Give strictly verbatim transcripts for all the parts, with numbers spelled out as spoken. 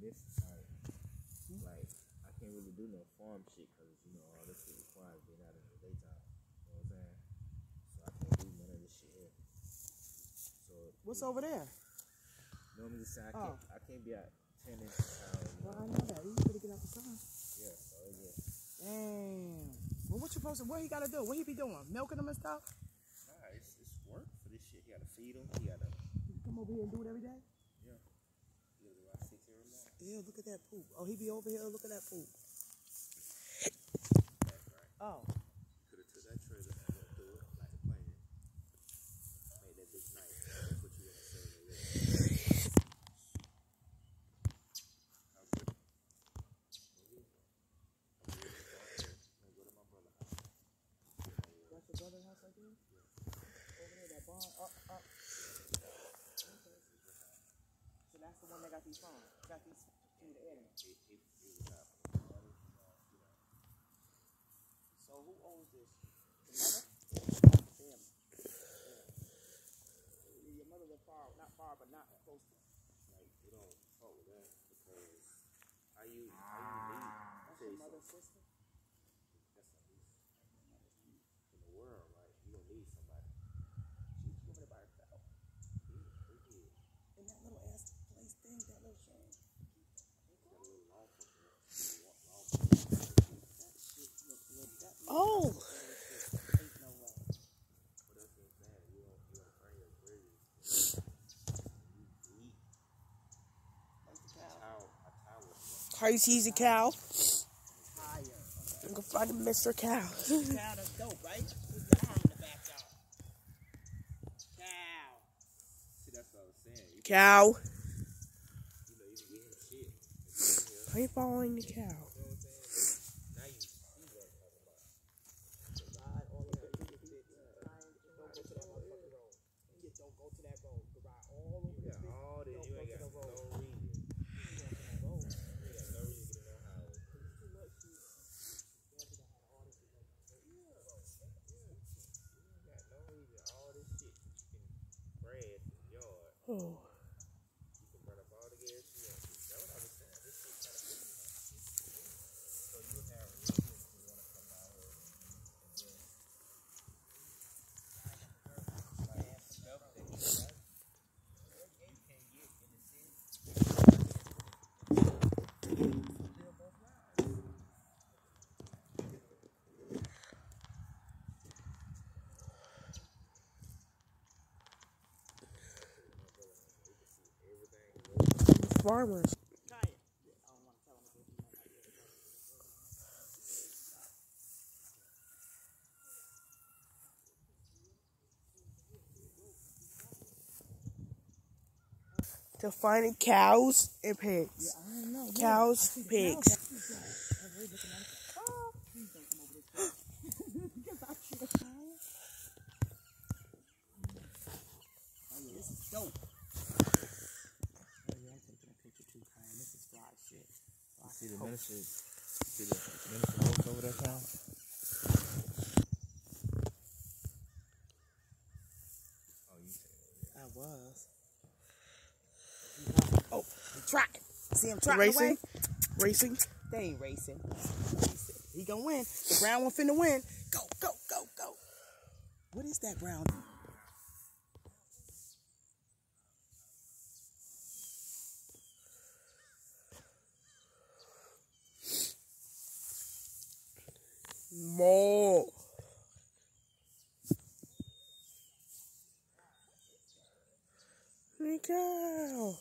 this like, like I can't really do no farm shit because you know all this shit requires being out in the daytime. You know what I'm saying? So I can't do none of this shit here. So what's it, over there? No, I'm just saying I oh. can't. I can't be out tending to cows. Well, I know that. You better get out the sun. Yeah. So it's just. Damn. Well, what you supposed to? What he gotta do? What he be doing? Milking them and stuff? Nah, it's it's work for this shit. He gotta feed them. He gotta. You come over here and do it every day? Yeah. He gotta do about six every morning. Yeah, look at that poop. Oh, he be over here. Look at that poop. That's right. Oh. Could have took that trailer and went through it like a plane. Made that bitch nice. That's what you want to say. Brother house right there? Yeah. Over there, that barn. Up, up. Okay. So that's the one that got these farms. Got these through the area. He, he, he was out. So who owns this? The mother? Damn. Yeah. Your mother live far, not far, but not close to. Like, you don't fuck with that because how you, how you need. That's your mother's sister? That's at least in the world, right? You don't need somebody. She's woman by herself. Who did? In that little ass place thing, that little shame. Got a little long for her. Long for her. That shit look good. That Oh. ain't no way. But that's what I'm saying. You don't, you don't bring your bridges. You eat. Like the cow. How, how was How you see the cow? Higher. Okay. I'm gonna find Mister Cow. Cow, that's dope, right? Who's got arm in the backyard? Cow. See, that's what I was saying. You, Cow. you know, you can get him shit. Are you following the cow? You know what I'm saying? Now you see what I'm talking about. Ride all the way to the bitch. Don't go to that motherfucking road. Yeah, don't go to that road. You ride all over You this got bitch. all this. Don't You go ain't to got the road. no reason. You go to that road. You got no reason to get in no highway. It's too much shit. That's what I had all this shit going on. So, yeah. You ain't got no reason. All this shit. You can grass in the yard. Oh. You can burn up all the gas you want to. That's what I was saying. This shit kind of cool, man. So you have reason to want to come out here and then like stuff that you like, you can't get in the city. Still both lives. Farmers. Try it. Yeah, I don't want to tell him because he might not be able to go. To find cows and pigs. Yeah, I don't know. Cows, pigs. Please don't come over this way. Because I should have tried. Oh, yeah, this is dope. Oh, yeah, I'm taking a picture too, Kyle. This is fly shit. Fly See the coat. minister, see the minister host over there, Kyle? Oh, you said it. I was. Oh, he tried. See him trying Racing. away? Racing. They ain't racing. He gonna win. The brown one finna win. Go, go, go, go. What is that brown? More. The cow.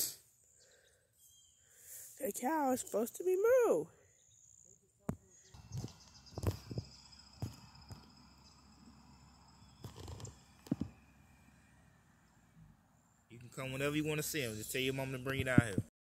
The cow is supposed to be moo. You can come whenever you want to see him. Just tell your mom to bring you down here.